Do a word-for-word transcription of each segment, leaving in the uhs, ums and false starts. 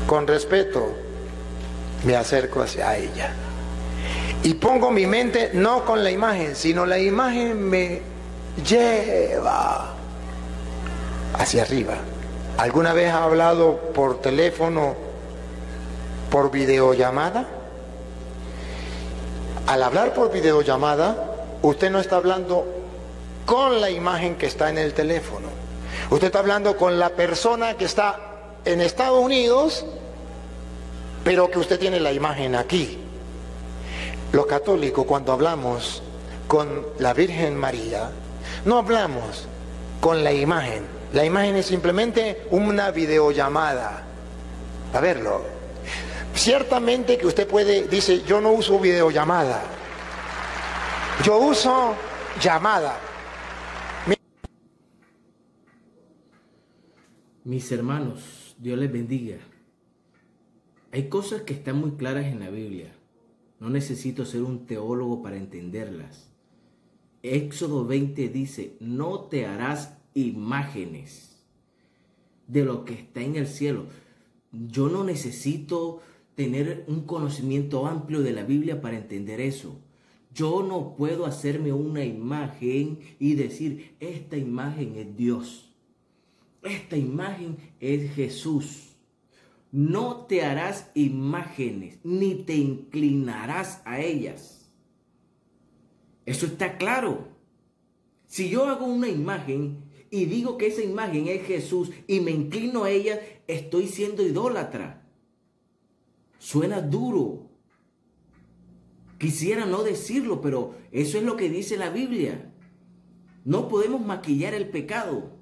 con respeto, me acerco hacia ella y pongo mi mente no con la imagen, sino la imagen me lleva hacia arriba. ¿Alguna vez ha hablado por teléfono, por videollamada? Al hablar por videollamada, usted no está hablando con la imagen que está en el teléfono. Usted está hablando con la persona que está en Estados Unidos, pero que usted tiene la imagen aquí. Los católicos, cuando hablamos con la Virgen María, no hablamos con la imagen. La imagen es simplemente una videollamada. A verlo. Ciertamente que usted puede, dice, yo no uso videollamada. Yo uso llamada. Mis hermanos, Dios les bendiga. Hay cosas que están muy claras en la Biblia. No necesito ser un teólogo para entenderlas. Éxodo veinte dice, no te harás imágenes de lo que está en el cielo. Yo no necesito tener un conocimiento amplio de la Biblia para entender eso. Yo no puedo hacerme una imagen y decir, esta imagen es Dios. Esta imagen es Jesús. No te harás imágenes, ni te inclinarás a ellas. Eso está claro. Si yo hago una imagen y digo que esa imagen es Jesús y me inclino a ella, estoy siendo idólatra. Suena duro. Quisiera no decirlo, pero eso es lo que dice la Biblia. No podemos maquillar el pecado.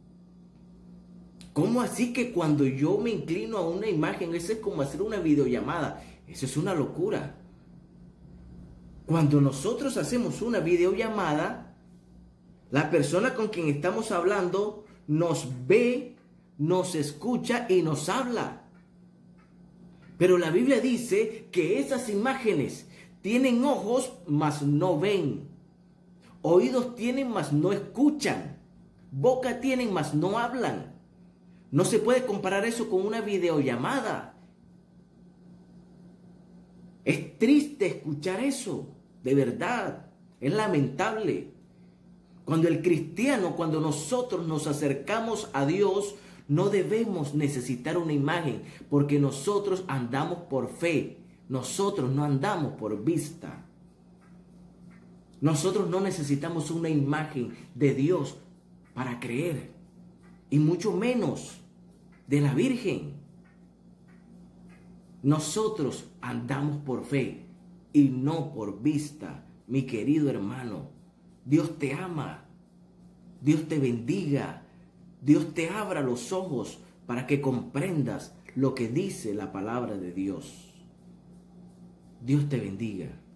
¿Cómo así que cuando yo me inclino a una imagen, eso es como hacer una videollamada? Eso es una locura. Cuando nosotros hacemos una videollamada, la persona con quien estamos hablando nos ve, nos escucha y nos habla. Pero la Biblia dice que esas imágenes tienen ojos, mas no ven. Oídos tienen, mas no escuchan. Boca tienen, mas no hablan. No se puede comparar eso con una videollamada. Es triste escuchar eso, de verdad. Es lamentable. Cuando el cristiano, cuando nosotros nos acercamos a Dios, no debemos necesitar una imagen, porque nosotros andamos por fe. Nosotros no andamos por vista. Nosotros no necesitamos una imagen de Dios para creer. Y mucho menos de la Virgen. Nosotros andamos por fe y no por vista, mi querido hermano. Dios te ama. Dios te bendiga. Dios te abra los ojos para que comprendas lo que dice la palabra de Dios. Dios te bendiga.